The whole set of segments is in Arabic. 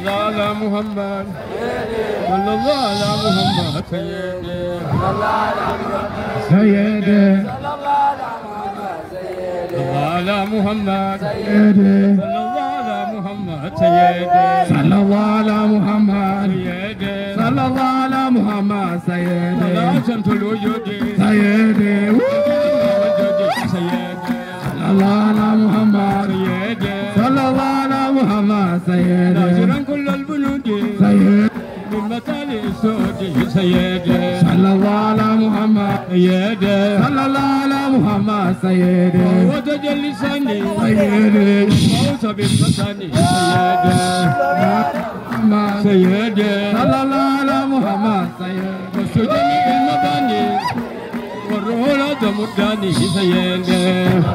الله على محمد صلى الله على محمد سيدي سيدي صلى الله على محمد سيدي صلى الله على محمد سيدي صلى الله على محمد سيدي صلى الله على محمد سيدي لا شمس الوجود سيدي سيدي صلى الله على محمد سيدي صلى الله على محمد سيدي ناصرا كل البنود سيدي من مثالي السود سيدي صلى الله على محمد سيدي صلى الله على محمد سيدي وتجلي لساني سيدي موسى بالمثاني سيدي سيدي صلى الله على محمد سيدي وسجني المباني والروح لا تمدني سيدي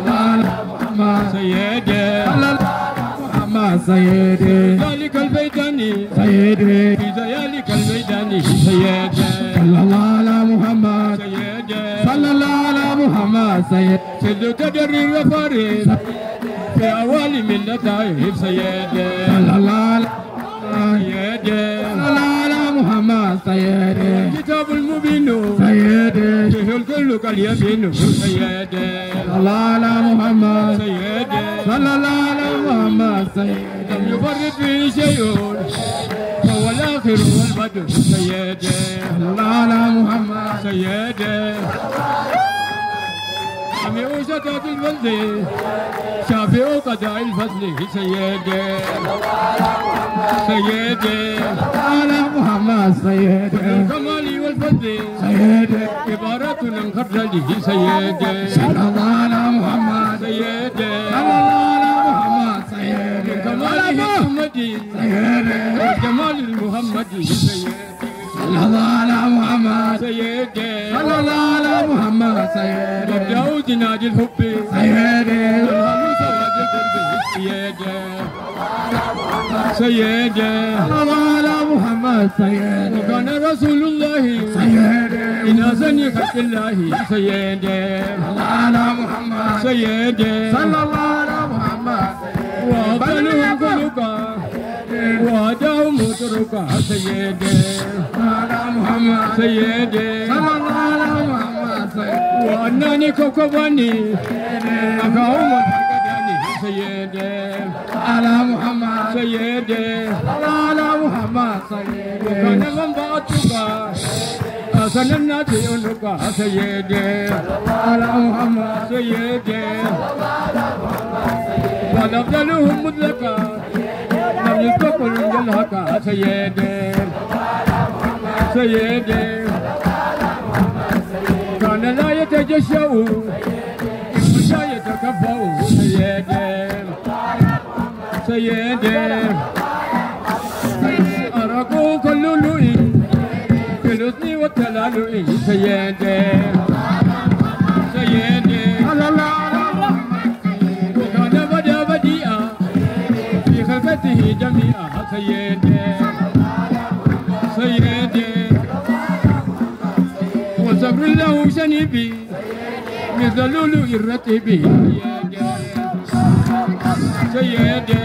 سيدي محمد سيدي ذلك البيداني سيدي في ذلك البيداني سيدي صلى الله على محمد سيدي صلى الله على محمد سيدي سيد تدري الرفارس في أول من لطائف سيدي صلى الله على سيدي صلى الله على محمد سيدي كتاب المبين سيدي فيه الكل كاليمين سيدي صلى الله على محمد سيدي صلى الله على محمد سيدي لم يفرط فيه شيء فهو الآخر والبدر سيدي صلى الله على محمد سيدي سميع شتات الفضل شافع قضاء الفضل سيدي سيدي على محمد سيدي الكمال والفضل سيدي عبارة عن خرجه سيدي صلى الله على محمد سيدي صلى الله على محمد سيدي الكمال المحمدي سيدي والجمال المحمدي سيدي صلى الله على محمد سيدي صلى الله على محمد سيدي مبدأ جناد الحب سيدي والهمس واد القرب سيدي سيدي صلى الله على محمد سيدي وكان رسول الله سيدي إناسا خلق الله سيدي صلى الله على محمد سيدي صلى الله على محمد وأفضلهم خلقا وأداهم متركا سيدي على محمد سيدي صلى الله على محمد سيدي وأنني كوكباني أكاهم الفرقداني سيدي على محمد سيدي صلى الله على محمد سيدي وكان من بعدك أحسن الناس ينك سيدي على محمد سيدي والأفضلهم مطلقا لم يستقل جلهك سيدي سيدي كان لا يتجشأ ولا يتكفأ سيدي سيدي أراكم كل لؤي في الحسن والتلالؤ سيدي سيدي على الله وكان بدا بديئا في خلقته جميعا سيدي سيدي وصبر له شنيبي مثل لؤلؤ الرتب سيدي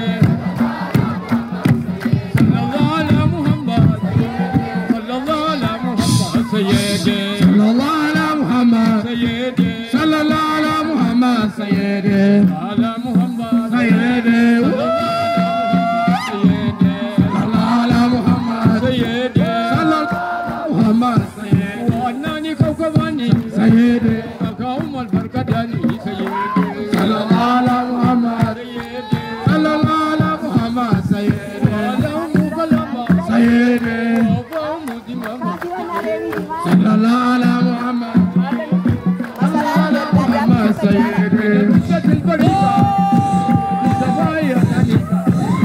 صلى الله على محمد صلى الله على محمد سيدي صلى الله على محمد سيدي صلى الله على محمد سيدي على محمد سيدي صلى الله على محمد سيدي صلى الله محمد سيدي وأنني كوكباني سيدي أكاهم الفرقداني سيدي صلى الله على محمد سيدي صلى الله على محمد سيدي ولهم قلما سيدي وفهم دمما صلى الله على محمد صلى الله على محمد سيدي نسبة البريدة لسفايا أنيسة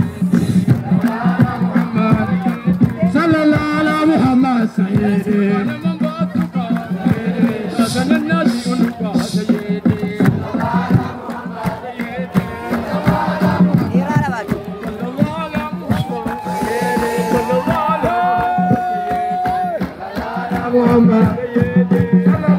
صلى الله على محمد سيدي من بعدك أحسن الناس ينك سيدي محمد